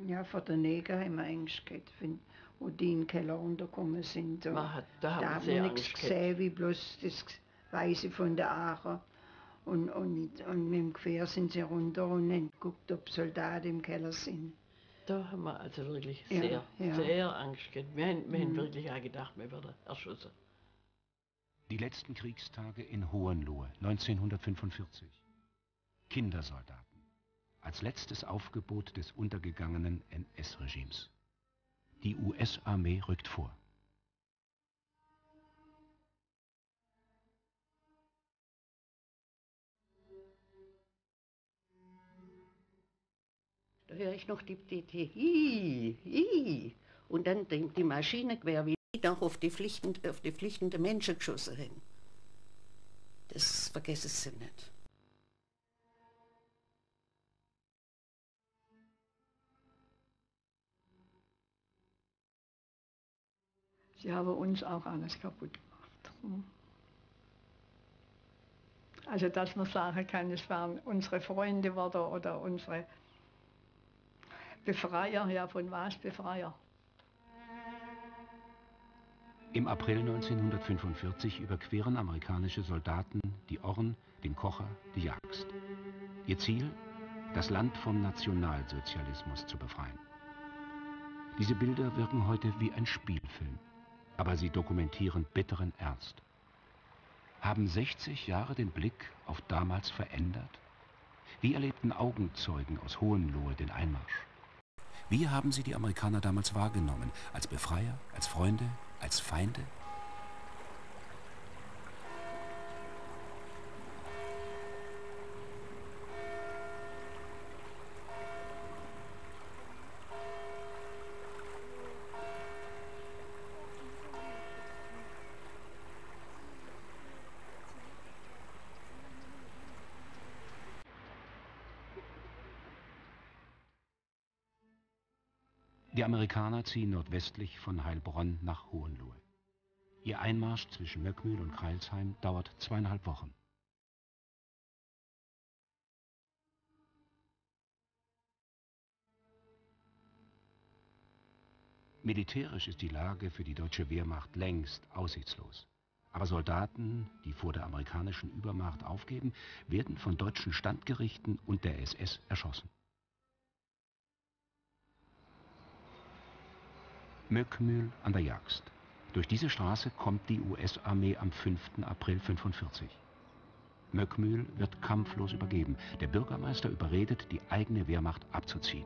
Ja, vor der Neger haben wir Angst gehabt, wo die in den Keller runtergekommen sind. Da haben wir nichts gesehen, wie bloß das Weiße von der Aachen. Und mit dem Gewehr sind sie runter und haben geguckt, ob Soldaten im Keller sind. Da haben wir also wirklich sehr Angst gehabt. Wir haben wirklich auch gedacht, wir werden erschossen. Die letzten Kriegstage in Hohenlohe, 1945. Kindersoldaten. Als letztes Aufgebot des untergegangenen NS-Regimes. Die US-Armee rückt vor. Da höre ich noch die und dann die Maschinengewehr, wie die noch auf die flüchtenden Menschen geschossen haben. Das vergessen sie nicht. Sie haben uns auch alles kaputt gemacht. Also dass man sagen kann, es waren unsere Freunde oder unsere Befreier. Ja, von was Befreier? Im April 1945 überqueren amerikanische Soldaten die Orne, den Kocher, die Jagst. Ihr Ziel? Das Land vom Nationalsozialismus zu befreien. Diese Bilder wirken heute wie ein Spielfilm, aber sie dokumentieren bitteren Ernst. Haben 60 Jahre den Blick auf damals verändert? Wie erlebten Augenzeugen aus Hohenlohe den Einmarsch? Wie haben sie die Amerikaner damals wahrgenommen? Als Befreier, als Freunde, als Feinde? Die Amerikaner ziehen nordwestlich von Heilbronn nach Hohenlohe. Ihr Einmarsch zwischen Möckmühl und Crailsheim dauert 2,5 Wochen. Militärisch ist die Lage für die deutsche Wehrmacht längst aussichtslos. Aber Soldaten, die vor der amerikanischen Übermacht aufgeben, werden von deutschen Standgerichten und der SS erschossen. Möckmühl an der Jagst. Durch diese Straße kommt die US-Armee am 5. April 1945. Möckmühl wird kampflos übergeben. Der Bürgermeister überredet, die eigene Wehrmacht abzuziehen.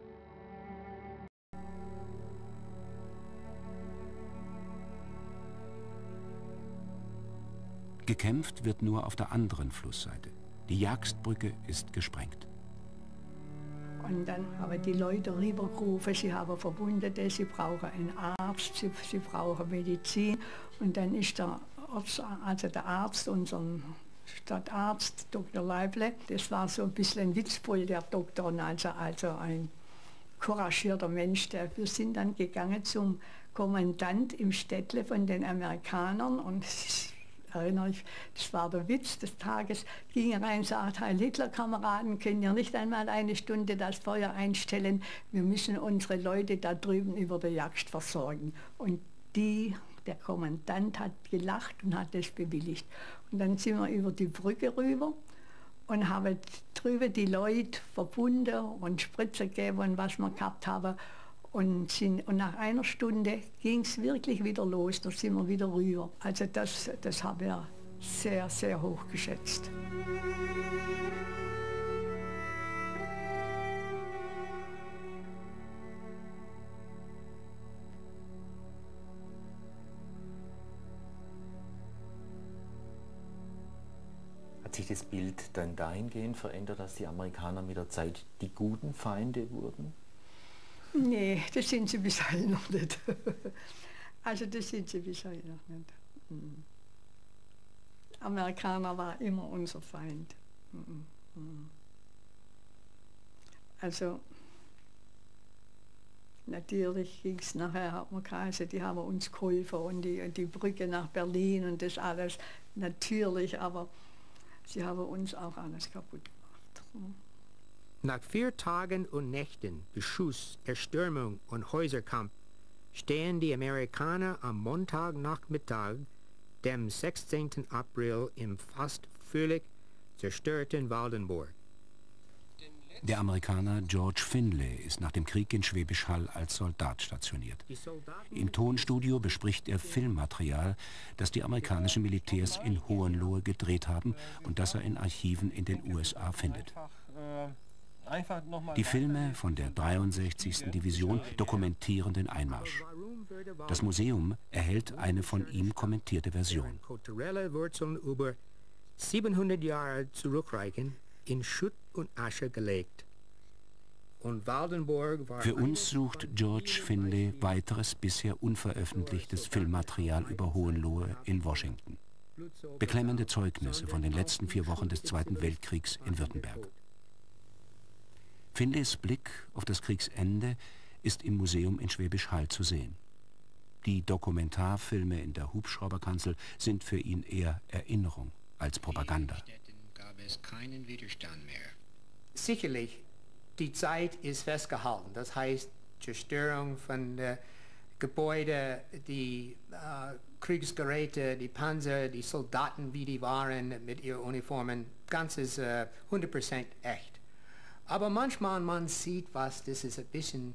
Gekämpft wird nur auf der anderen Flussseite. Die Jagstbrücke ist gesprengt. Und dann haben die Leute rübergerufen, sie haben Verwundete, sie brauchen einen Arzt, sie brauchen Medizin. Und dann ist der Arzt, unser Stadtarzt, Dr. Leible, das war so ein bisschen ein Witzbold, der Doktor, also ein couragierter Mensch. Wir sind dann gegangen zum Kommandant im Städtle von den Amerikanern und erinnere ich, das war der Witz des Tages, ging rein und sagte, Heil Hitler, Kameraden, können ihr nicht einmal eine Stunde das Feuer einstellen, wir müssen unsere Leute da drüben über der Jagd versorgen. Und der Kommandant hat gelacht und hat das bewilligt. Und dann sind wir über die Brücke rüber und haben drüben die Leute verbunden und Spritze gegeben und was wir gehabt haben. Und nach einer Stunde ging es wirklich wieder los, da sind wir wieder rüber. Also das habe ich sehr, sehr hoch geschätzt. Hat sich das Bild dann dahingehend verändert, dass die Amerikaner mit der Zeit die guten Feinde wurden? Nee, das sind sie bis heute noch nicht. Also das sind sie bis heute noch nicht. Amerikaner war immer unser Feind. Also natürlich ging es nachher, hat man geheißen, die haben uns geholfen und die Brücke nach Berlin und das alles. Natürlich, aber sie haben uns auch alles kaputt gemacht. Nach 4 Tagen und Nächten Beschuss, Erstürmung und Häuserkampf stehen die Amerikaner am Montagnachmittag, dem 16. April, im fast völlig zerstörten Waldenburg. Der Amerikaner George Finlay ist nach dem Krieg in Schwäbisch Hall als Soldat stationiert. Im Tonstudio bespricht er Filmmaterial, das die amerikanischen Militärs in Hohenlohe gedreht haben und das er in Archiven in den USA findet. Die Filme von der 63. Division dokumentieren den Einmarsch. Das Museum erhält eine von ihm kommentierte Version. Kulturelle Wurzeln über 700 Jahre zurückreichen, in Schutt und Asche gelegt. Und Waldenburg war Für uns sucht George Finlay weiteres bisher unveröffentlichtes Filmmaterial über Hohenlohe in Washington. Beklemmende Zeugnisse von den letzten 4 Wochen des Zweiten Weltkriegs in Württemberg. Finlays Blick auf das Kriegsende ist im Museum in Schwäbisch Hall zu sehen. Die Dokumentarfilme in der Hubschrauberkanzel sind für ihn eher Erinnerung als Propaganda. Gab es keinen Widerstand mehr. Sicherlich, die Zeit ist festgehalten. Das heißt, Zerstörung von Gebäuden, die Kriegsgeräte, die Panzer, die Soldaten, wie die waren mit ihren Uniformen, ganz ist 100% echt. Aber manchmal man sieht was, das ist ein bisschen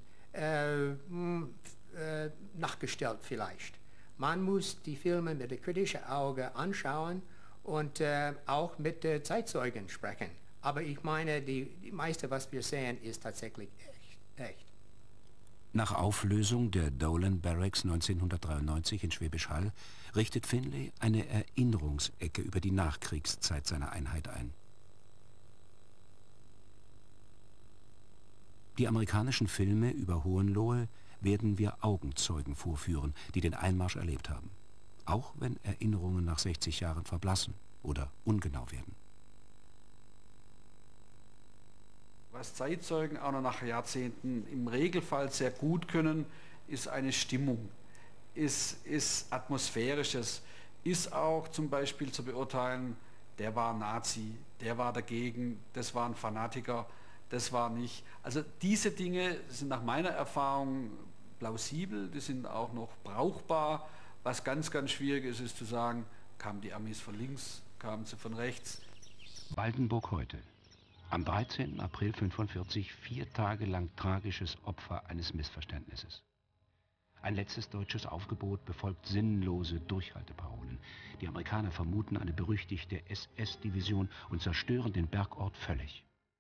nachgestellt vielleicht. Man muss die Filme mit dem kritischen Auge anschauen und auch mit Zeitzeugen sprechen. Aber ich meine, die meiste, was wir sehen, ist tatsächlich echt. Nach Auflösung der Dolan Barracks 1993 in Schwäbisch Hall richtet Finlay eine Erinnerungsecke über die Nachkriegszeit seiner Einheit ein. Die amerikanischen Filme über Hohenlohe werden wir Augenzeugen vorführen, die den Einmarsch erlebt haben. Auch wenn Erinnerungen nach 60 Jahren verblassen oder ungenau werden. Was Zeitzeugen auch noch nach Jahrzehnten im Regelfall sehr gut können, ist eine Stimmung, ist Atmosphärisches, ist auch zum Beispiel zu beurteilen, der war Nazi, der war dagegen, das war ein Fanatiker, das war nicht. Also diese Dinge sind nach meiner Erfahrung plausibel, die sind auch noch brauchbar. Was ganz, ganz schwierig ist, ist zu sagen, kamen die Amis von links, kamen sie von rechts. Waldenburg heute. Am 13. April 1945, 4 Tage lang tragisches Opfer eines Missverständnisses. Ein letztes deutsches Aufgebot befolgt sinnlose Durchhalteparolen. Die Amerikaner vermuten eine berüchtigte SS-Division und zerstören den Bergort völlig.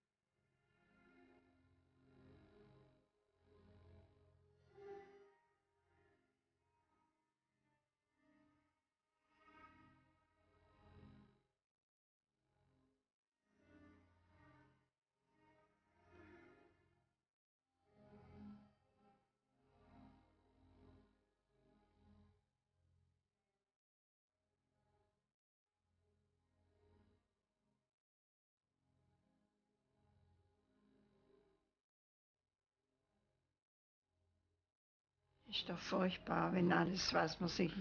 Ist doch furchtbar, wenn alles, was man sich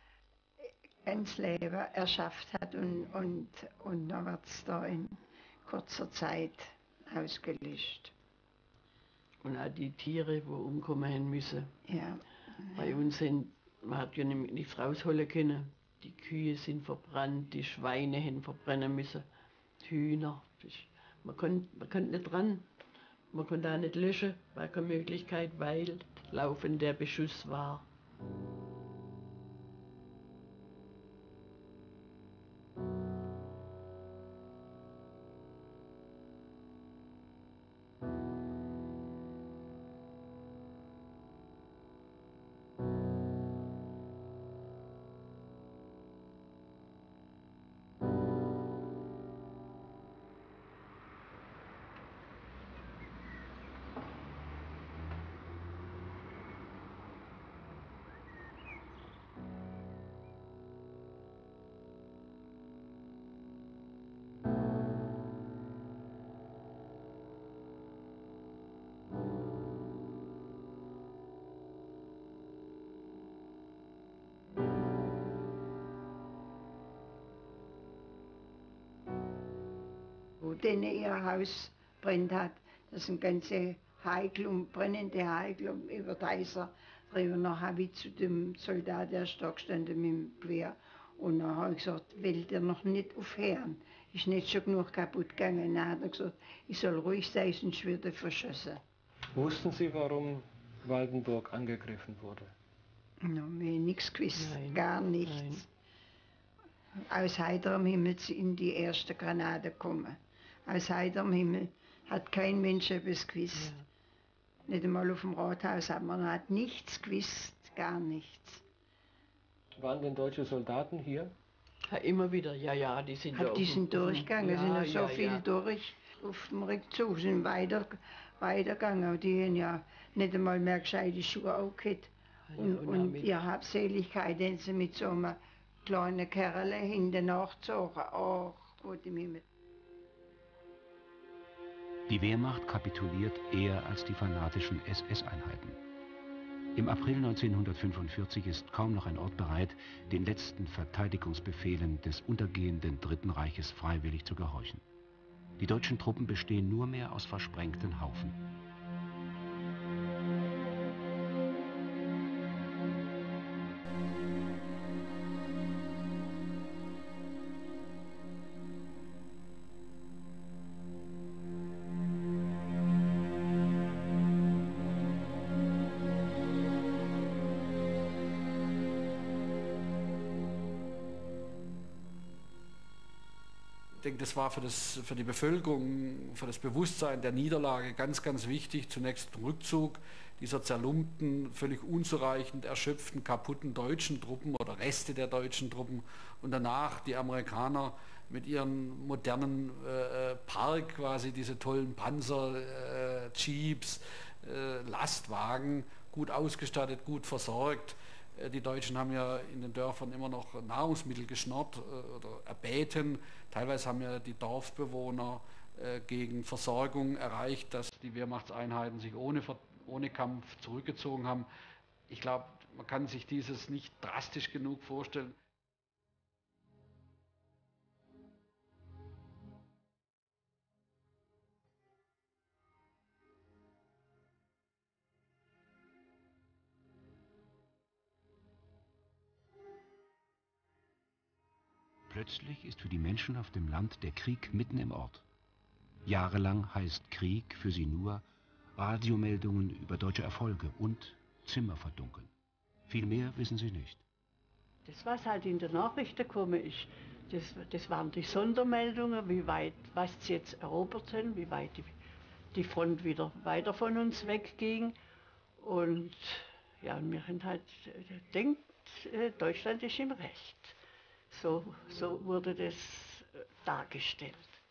ins Leben erschafft hat und dann wird es da in kurzer Zeit ausgelöscht. Und auch die Tiere, die umkommen müssen. Ja. Bei uns man hat ja nichts rausholen können. Die Kühe sind verbrannt, die Schweine haben verbrennen müssen, die Hühner. Man konnte nicht ran. Man konnte auch nicht löschen, war keine Möglichkeit, weil laufend der Beschuss war. Wo denen ihr Haus brennt hat, Das sind ganze Heikel und brennende Heikel über Deiser drüber. Dann habe ich zu dem Soldat, der ist da gestanden mit dem Gewehr. Und dann habe ich gesagt, will der noch nicht aufhören? Ist nicht schon genug kaputt gegangen? Dann hat er gesagt, ich soll ruhig sein, sonst wird er verschossen. Wussten Sie, warum Waldenburg angegriffen wurde? No, wir haben nichts gewusst, Nein, gar nichts. nein. Aus heiterem Himmel sind die erste Granate gekommen. Aus heiterem Himmel hat kein Mensch etwas gewusst. Ja. Nicht einmal auf dem Rathaus, aber man hat nichts gewusst, gar nichts. Waren denn deutsche Soldaten hier? Ja, immer wieder, ja, die sind ja Die sind durchgegangen, ja, sind ja so ja, viel ja. durch auf dem Rückzug, sind weitergegangen. Die haben ja nicht einmal mehr gescheite Schuhe angehabt. Und ihre Habseligkeit, den sie mit so einem kleinen Kerl hinten nachgezogen. Ach Gott im Himmel. Die Wehrmacht kapituliert eher als die fanatischen SS-Einheiten. Im April 1945 ist kaum noch ein Ort bereit, den letzten Verteidigungsbefehlen des untergehenden Dritten Reiches freiwillig zu gehorchen. Die deutschen Truppen bestehen nur mehr aus versprengten Haufen. Ich denke, das war für die Bevölkerung, für das Bewusstsein der Niederlage ganz, ganz wichtig. Zunächst den Rückzug dieser zerlumpten, völlig unzureichend erschöpften, kaputten deutschen Truppen oder Reste der deutschen Truppen und danach die Amerikaner mit ihren modernen Park, quasi diese tollen Panzer, Jeeps, Lastwagen, gut ausgestattet, gut versorgt. Die Deutschen haben ja in den Dörfern immer noch Nahrungsmittel geschnappt oder erbeten. Teilweise haben ja die Dorfbewohner gegen Versorgung erreicht, dass die Wehrmachtseinheiten sich ohne Kampf zurückgezogen haben. Ich glaube, man kann sich dieses nicht drastisch genug vorstellen. Plötzlich ist für die Menschen auf dem Land der Krieg mitten im Ort. Jahrelang heißt Krieg für sie nur Radiomeldungen über deutsche Erfolge und Zimmer verdunkeln. Viel mehr wissen sie nicht. Das, was halt in den Nachrichten gekommen ist, das waren die Sondermeldungen, wie weit, was sie jetzt erobert haben, wie weit die Front wieder weiter von uns wegging. Und ja, wir haben halt gedacht, Deutschland ist im Recht. So wurde das dargestellt.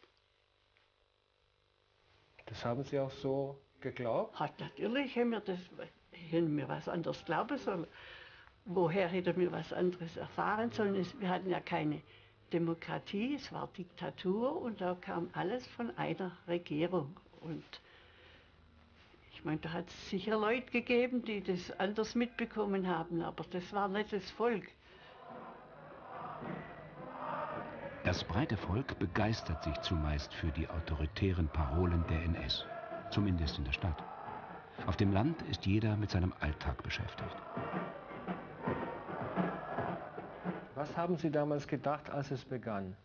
Das haben Sie auch so geglaubt? Natürlich haben wir was anderes glauben sollen. Woher hätten wir was anderes erfahren sollen? Wir hatten ja keine Demokratie, es war Diktatur und da kam alles von einer Regierung. Und ich meine, da hat es sicher Leute gegeben, die das anders mitbekommen haben, aber das war nicht das Volk. Das breite Volk begeistert sich zumeist für die autoritären Parolen der NS, zumindest in der Stadt. Auf dem Land ist jeder mit seinem Alltag beschäftigt. Was haben Sie damals gedacht, als es begann?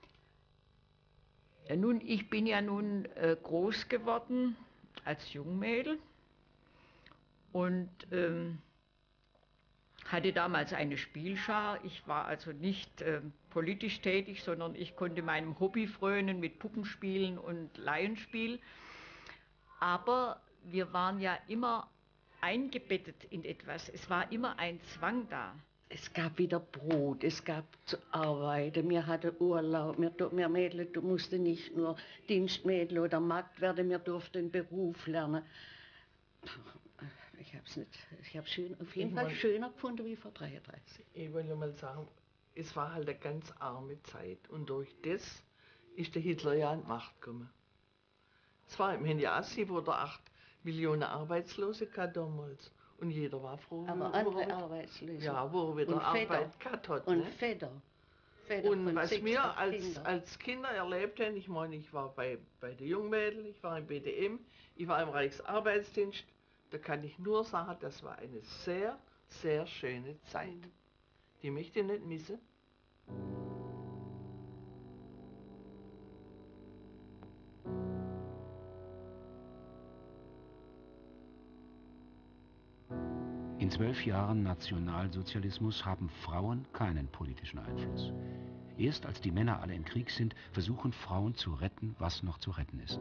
Ja, nun, ich bin ja nun groß geworden als Jungmädel und hatte damals eine Spielschar. Ich war also nicht politisch tätig, sondern ich konnte meinem Hobby frönen mit Puppenspielen und Laienspiel. Aber wir waren ja immer eingebettet in etwas. Es war immer ein Zwang da. Es gab wieder Brot, es gab zu arbeiten, wir hatten Urlaub, wir Mädchen mussten nicht nur Dienstmädel oder Magd werden, wir durften Beruf lernen. Ich habe es auf jeden Fall schöner gefunden wie vor 33. Ich will mal sagen, es war halt eine ganz arme Zeit und durch das ist der Hitler ja an die Macht gekommen. Es war im Jahr 7 oder 8 Millionen Arbeitslose gehabt damals und jeder war froh. Aber andere Arbeitslose. Ja, wo er wieder Arbeit gehabt hat. Und ne? Väter. Väter Und von was 6 wir Kindern. als Kinder erlebt haben, ich meine, ich war bei den Jungmädel, ich war im BDM, ich war im Reichsarbeitsdienst, da kann ich nur sagen, das war eine sehr, sehr schöne Zeit. Die möchte ich nicht missen. In 12 Jahren Nationalsozialismus haben Frauen keinen politischen Einfluss. Erst als die Männer alle im Krieg sind, versuchen Frauen zu retten, was noch zu retten ist.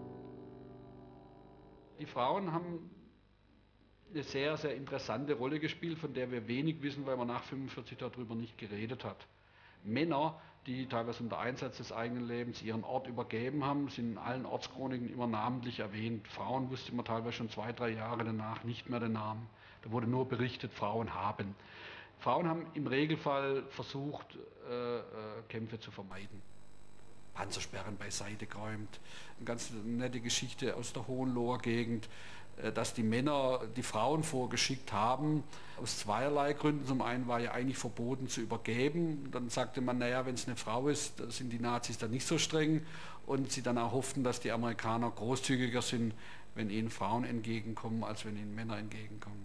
Die Frauen haben eine sehr, sehr interessante Rolle gespielt, von der wir wenig wissen, weil man nach 1945 darüber nicht geredet hat. Männer, die teilweise unter Einsatz des eigenen Lebens ihren Ort übergeben haben, sind in allen Ortschroniken immer namentlich erwähnt. Frauen wusste man teilweise schon 2, 3 Jahre danach nicht mehr den Namen. Da wurde nur berichtet, Frauen haben. Frauen haben im Regelfall versucht, Kämpfe zu vermeiden. Panzersperren beiseite geräumt. Eine ganz nette Geschichte aus der Hohenloher Gegend, dass die Männer die Frauen vorgeschickt haben, aus zweierlei Gründen. Zum einen war ja eigentlich verboten zu übergeben. Dann sagte man, naja, wenn es eine Frau ist, sind die Nazis dann nicht so streng. Und sie dann auch hofften, dass die Amerikaner großzügiger sind, wenn ihnen Frauen entgegenkommen, als wenn ihnen Männer entgegenkommen.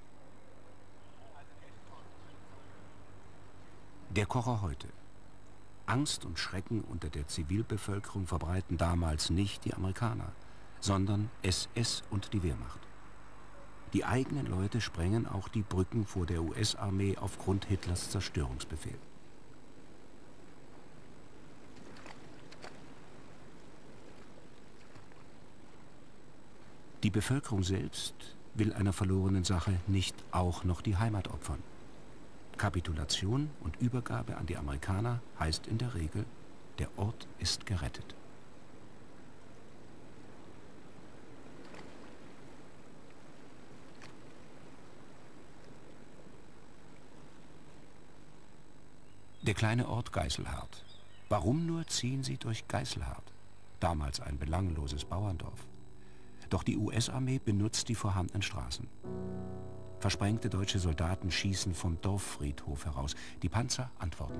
Der Kocher heute. Angst und Schrecken unter der Zivilbevölkerung verbreiten damals nicht die Amerikaner, sondern SS und die Wehrmacht. Die eigenen Leute sprengen auch die Brücken vor der US-Armee aufgrund Hitlers Zerstörungsbefehl. Die Bevölkerung selbst will einer verlorenen Sache nicht auch noch die Heimat opfern. Kapitulation und Übergabe an die Amerikaner heißt in der Regel, der Ort ist gerettet. Der kleine Ort Geiselhardt. Warum nur ziehen sie durch Geiselhardt? Damals ein belangloses Bauerndorf. Doch die US-Armee benutzt die vorhandenen Straßen. Versprengte deutsche Soldaten schießen vom Dorffriedhof heraus. Die Panzer antworten.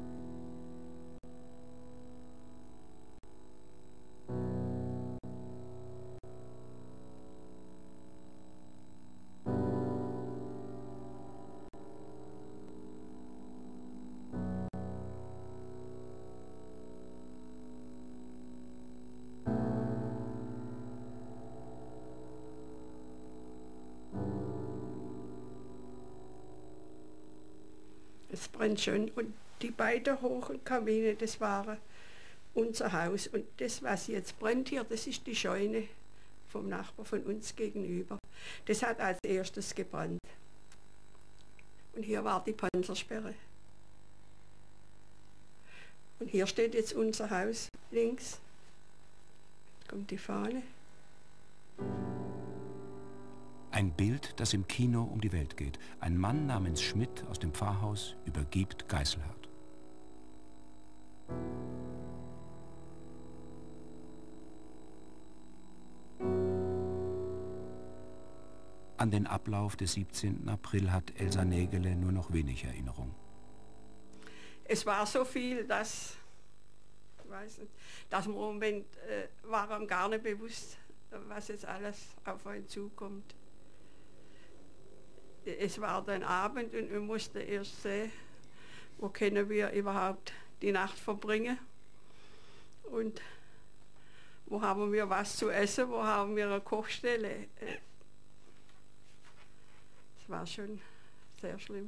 Es brennt schon und die beiden hohen Kamine, das waren unser Haus. Und das, was jetzt brennt hier, das ist die Scheune vom Nachbar von uns gegenüber. Das hat als erstes gebrannt. Und hier war die Panzersperre. Und hier steht jetzt unser Haus links. Jetzt kommt die Fahne. Ein Bild, das im Kino um die Welt geht. Ein Mann namens Schmidt aus dem Pfarrhaus übergibt Geiselhardt. An den Ablauf des 17. April hat Elsa Nägele nur noch wenig Erinnerung. Es war so viel, dass, ich weiß nicht, dass im Moment war ihm gar nicht bewusst, was jetzt alles auf einen zukommt. Es war dann Abend und wir mussten erst sehen, wo können wir überhaupt die Nacht verbringen und wo haben wir was zu essen, wo haben wir eine Kochstelle. Es war schon sehr schlimm.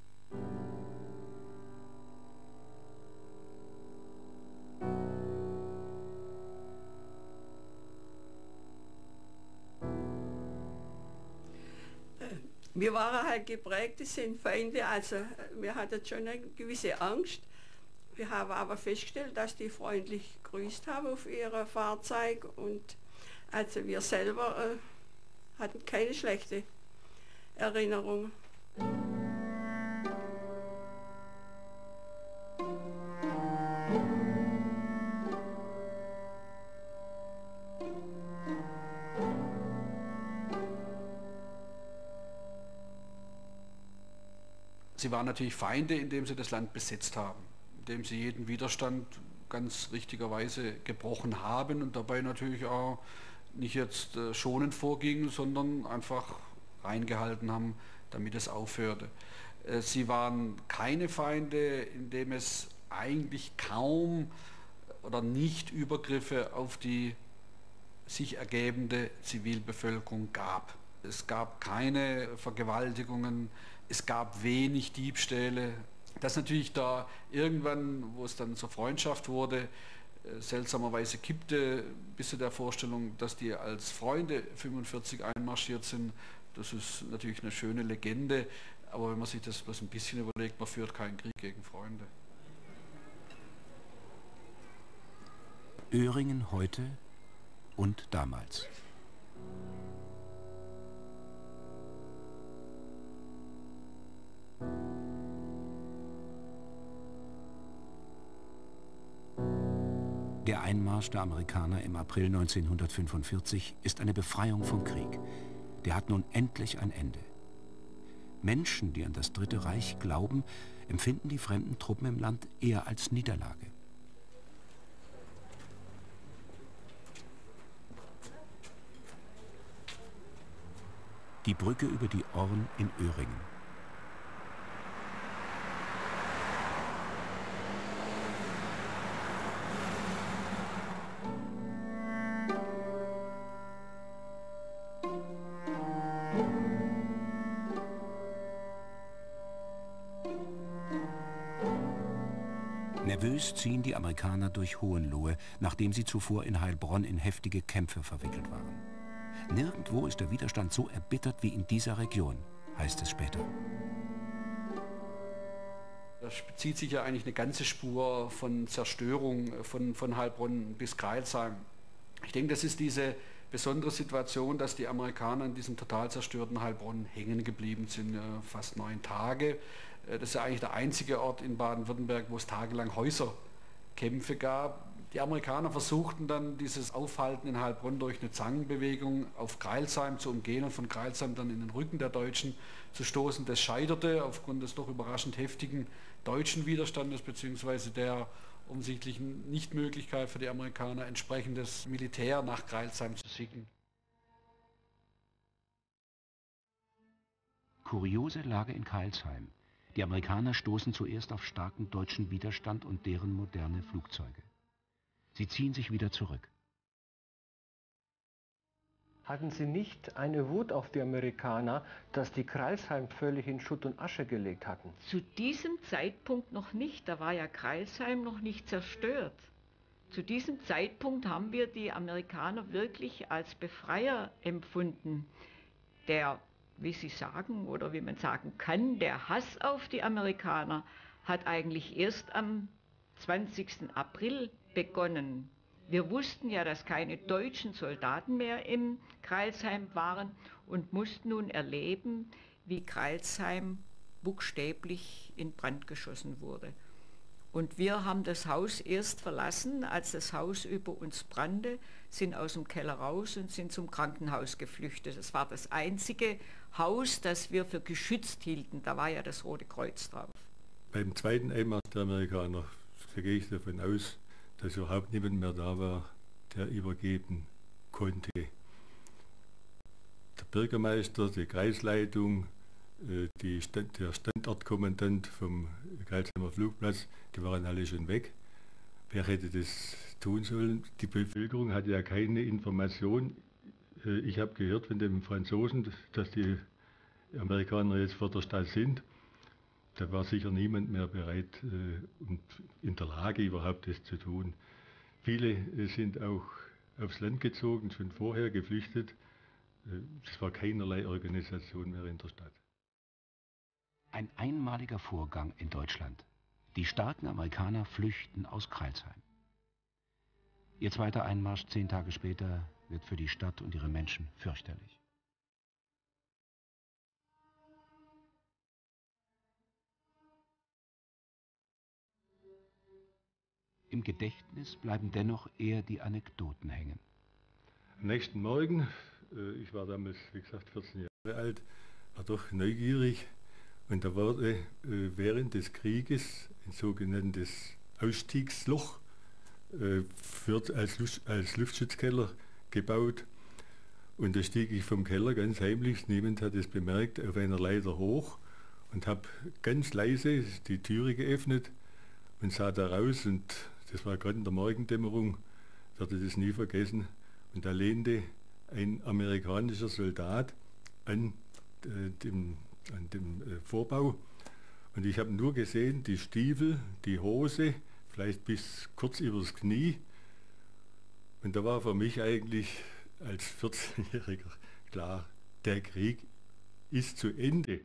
Wir waren halt geprägt, das sind Feinde, also wir hatten schon eine gewisse Angst. Wir haben aber festgestellt, dass die freundlich gegrüßt haben auf ihre Fahrzeug und also wir selber hatten keine schlechte Erinnerung. Sie waren natürlich Feinde, indem sie das Land besetzt haben. indem sie jeden Widerstand ganz richtigerweise gebrochen haben und dabei natürlich auch nicht jetzt schonend vorgingen, sondern einfach reingehalten haben, damit es aufhörte. Sie waren keine Feinde, indem es eigentlich kaum oder nicht Übergriffe auf die sich ergebende Zivilbevölkerung gab. Es gab keine Vergewaltigungen, es gab wenig Diebstähle. Das natürlich da irgendwann, wo es dann zur Freundschaft wurde, seltsamerweise kippte bis zu der Vorstellung, dass die als Freunde 1945 einmarschiert sind. Das ist natürlich eine schöne Legende, aber wenn man sich das bloß ein bisschen überlegt, man führt keinen Krieg gegen Freunde. Öhringen heute und damals. Der Einmarsch der Amerikaner im April 1945 ist eine Befreiung vom Krieg. Der hat nun endlich ein Ende. Menschen, die an das Dritte Reich glauben, empfinden die fremden Truppen im Land eher als Niederlage. Die Brücke über die Orn in Öhringen. Nervös ziehen die Amerikaner durch Hohenlohe, nachdem sie zuvor in Heilbronn in heftige Kämpfe verwickelt waren. Nirgendwo ist der Widerstand so erbittert wie in dieser Region, heißt es später. Da zieht sich ja eigentlich eine ganze Spur von Zerstörung von Heilbronn bis Crailsheim. Ich denke, das ist diese besondere Situation, dass die Amerikaner in diesem total zerstörten Heilbronn hängen geblieben sind, fast 9 Tage. Das ist ja eigentlich der einzige Ort in Baden-Württemberg, wo es tagelang Häuserkämpfe gab. Die Amerikaner versuchten dann dieses Aufhalten in Heilbronn durch eine Zangenbewegung auf Crailsheim zu umgehen und von Crailsheim dann in den Rücken der Deutschen zu stoßen. Das scheiterte aufgrund des doch überraschend heftigen deutschen Widerstandes bzw. der offensichtlichen Nichtmöglichkeit für die Amerikaner, entsprechendes Militär nach Crailsheim zu schicken. Kuriose Lage in Crailsheim. Die Amerikaner stoßen zuerst auf starken deutschen Widerstand und deren moderne Flugzeuge. Sie ziehen sich wieder zurück. Hatten Sie nicht eine Wut auf die Amerikaner, dass die Crailsheim völlig in Schutt und Asche gelegt hatten? Zu diesem Zeitpunkt noch nicht, da war ja Crailsheim noch nicht zerstört. Zu diesem Zeitpunkt haben wir die Amerikaner wirklich als Befreier empfunden. Der, wie Sie sagen oder wie man sagen kann, der Hass auf die Amerikaner hat eigentlich erst am 20. April begonnen. Wir wussten ja, dass keine deutschen Soldaten mehr im Crailsheim waren und mussten nun erleben, wie Crailsheim buchstäblich in Brand geschossen wurde. Und wir haben das Haus erst verlassen, als das Haus über uns brannte, sind aus dem Keller raus und sind zum Krankenhaus geflüchtet. Das war das einzige Haus, das wir für geschützt hielten. Da war ja das Rote Kreuz drauf. Beim zweiten Einmarsch der Amerikaner gehe ich davon aus, dass überhaupt niemand mehr da war, der übergeben konnte. Der Bürgermeister, die Kreisleitung, der Standortkommandant vom Crailsheimer Flugplatz, die waren alle schon weg. Wer hätte das tun sollen? Die Bevölkerung hatte ja keine Information. Ich habe gehört von den Franzosen, dass die Amerikaner jetzt vor der Stadt sind. Da war sicher niemand mehr bereit und in der Lage, überhaupt das zu tun. Viele sind auch aufs Land gezogen, schon vorher geflüchtet. Es war keinerlei Organisation mehr in der Stadt. Ein einmaliger Vorgang in Deutschland. Die starken Amerikaner flüchten aus Crailsheim. Ihr zweiter Einmarsch 10 Tage später wird für die Stadt und ihre Menschen fürchterlich. Im Gedächtnis bleiben dennoch eher die Anekdoten hängen. Am nächsten Morgen, ich war damals, wie gesagt, 14 Jahre alt, war doch neugierig und da wurde während des Krieges ein sogenanntes Ausstiegsloch als Luftschutzkeller gebaut. Und da stieg ich vom Keller ganz heimlich, niemand hat es bemerkt, auf einer Leiter hoch und habe ganz leise die Türe geöffnet und sah da raus, und das war gerade in der Morgendämmerung, werde das nie vergessen, und da lehnte ein amerikanischer Soldat an dem Vorbau, und ich habe nur gesehen, die Stiefel, die Hose, vielleicht bis kurz übers Knie, und da war für mich eigentlich als 14-Jähriger klar, der Krieg ist zu Ende.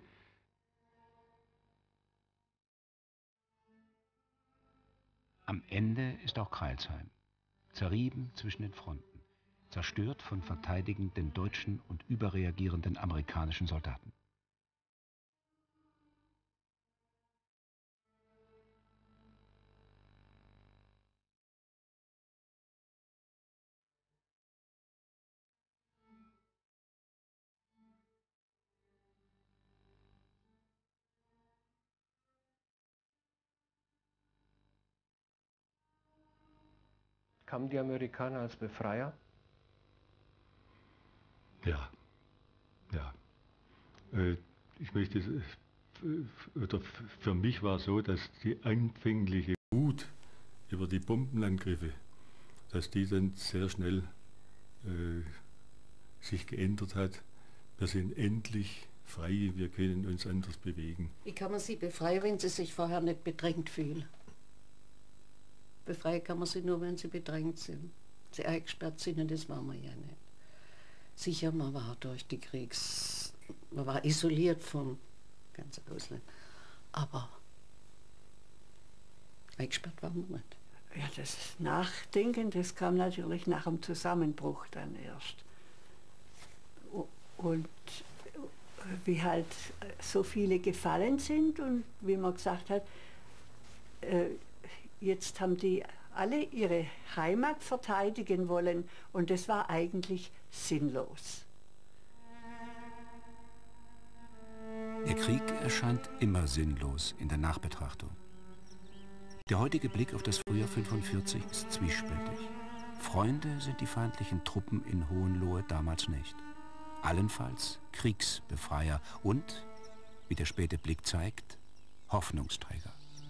Am Ende ist auch Crailsheim, zerrieben zwischen den Fronten, zerstört von verteidigenden deutschen und überreagierenden amerikanischen Soldaten. Kamen die Amerikaner als Befreier? Ja, ja. Ich möchte, oder für mich war so, dass die anfängliche Wut über die Bombenangriffe, dass die dann sehr schnell sich geändert hat. Wir sind endlich frei, wir können uns anders bewegen. Wie kann man sie befreien, wenn sie sich vorher nicht bedrängt fühlen? Befreien kann man sie nur, wenn sie bedrängt sind. Sie eingesperrt sind, und das waren wir ja nicht. Sicher, man war durch die man war isoliert vom ganzen Ausland. Aber eingesperrt waren wir nicht. Ja, das Nachdenken, das kam natürlich nach dem Zusammenbruch dann erst. Und wie halt so viele gefallen sind und wie man gesagt hat, jetzt haben die alle ihre Heimat verteidigen wollen, und das war eigentlich sinnlos. Der Krieg erscheint immer sinnlos in der Nachbetrachtung. Der heutige Blick auf das Frühjahr 45 ist zwiespältig. Freunde sind die feindlichen Truppen in Hohenlohe damals nicht. Allenfalls Kriegsbefreier und, wie der späte Blick zeigt, Hoffnungsträger.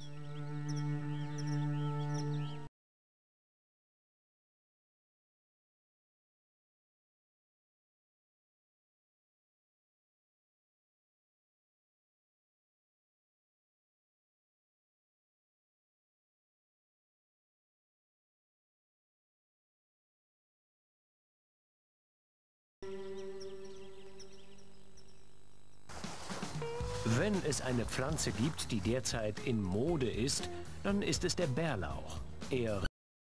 Wenn es eine Pflanze gibt, die derzeit in Mode ist, dann ist es der Bärlauch. Er